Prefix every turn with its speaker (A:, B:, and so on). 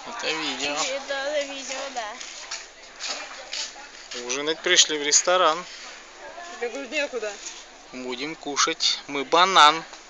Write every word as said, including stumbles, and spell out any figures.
A: Это видео.
B: Да, это видео, да.
A: Ужинать пришли в ресторан.
B: Тебе говорю, некуда.
A: Будем кушать. Мы банан.